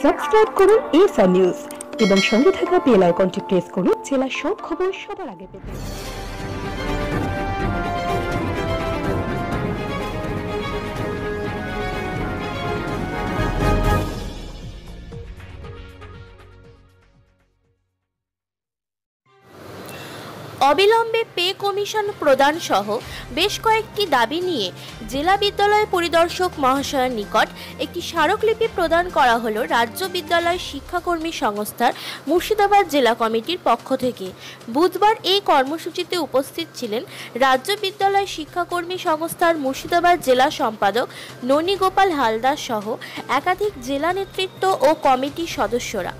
Subscribe করুন ASR news এবং সঙ্গে থাকা বেল আইকনটি প্রেস করুন জেলার সব খবর সবার আগে পেতে। অবিলম্বে পে কমিশন প্রদান সহ বেশ কয়েকটি দাবি নিয়ে জেলা বিদ্যালয় পরিদর্শক মহাশয়ের নিকট একটি স্মারকলিপি প্রদান করা হলো রাজ্য বিদ্যালয় শিক্ষাকর্মী সংস্থার মুর্শিদাবাদ জেলা কমিটির পক্ষ থেকে। বুধবার এই কর্মসূচিতে উপস্থিত ছিলেন রাজ্য বিদ্যালয় শিক্ষাকর্মী সংস্থার মুর্শিদাবাদ জেলা সম্পাদক ননী গোপাল হালদার সহ একাধিক জেলা নেতৃত্ব ও কমিটির সদস্যরা।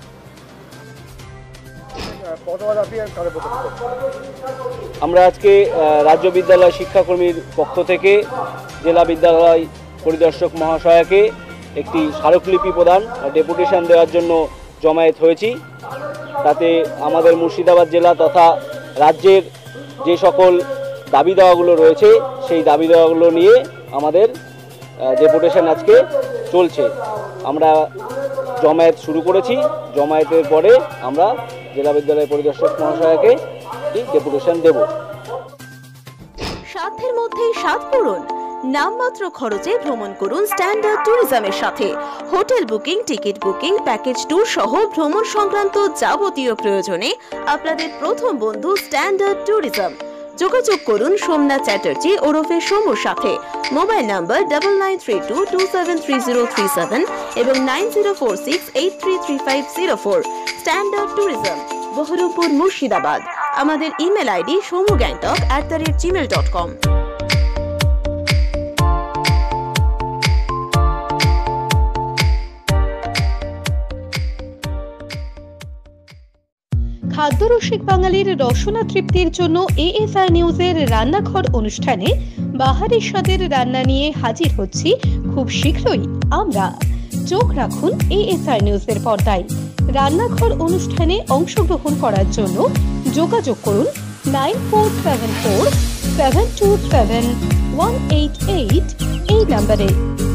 আমরা আজকে রাজ্য বিদ্যালয় শিক্ষাকর্মীর পক্ষ থেকে জেলা বিদ্যালয় পরিদর্শক মহাশয়কে একটি স্মারকলিপি প্রদান ডেপুটেশন দেওয়ার জন্য জমায়েত হয়েছি। তাতে আমাদের মুর্শিদাবাদ জেলা তথা রাজ্যের যে সকল দাবি দেওয়াগুলো রয়েছে সেই দাবি দেওয়াগুলো নিয়ে আমাদের ডেপুটেশন আজকে চলছে। আমরা জমায়েত শুরু করেছি, জমায়েতের পরে আমরা জেলা বিদ্যালয় পরিদর্শক মহাশয়কে ডেপুটেশন দেব। সাধ্যের মধ্যে স্বাদ পূরণ, নামমাত্র খরচে ভ্রমণ করুন স্ট্যান্ডার্ড ট্যুরিজমের সাথে। Hotel booking, ticket booking, package tour সহ ভ্রমণ সংক্রান্ত যাবতীয় প্রয়োজনে আপনাদের প্রথম বন্ধু স্ট্যান্ডার্ড ট্যুরিজম। যোগাযোগ করুন সোমনাথ চ্যাটার্জি ওরফে সোমুর সাথে। মোবাইল নাম্বার 9932273037 এবং 9046833504। Standard tourism, Baharampur, Murshidabad. আমাদের ইমেল আইডি somugangtok@gmail.com। খাদ্যরসিক বাঙালির রসনা তৃপ্তির জন্য এএসআর নিউজের রান্নাঘর অনুষ্ঠানে বাহারি স্বাদের রান্না নিয়ে হাজির হচ্ছি খুব শীঘ্রই আমরা। চোখ রাখুন এএসআর নিউজের পর্দায়। রান্নাঘর অনুষ্ঠানে অংশগ্রহণ করার জন্য যোগাযোগ করুন 9474727188 এই নম্বরে।